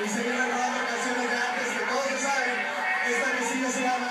y seguir recordando canciones de antes que todos se saben. Esta que sigue se llama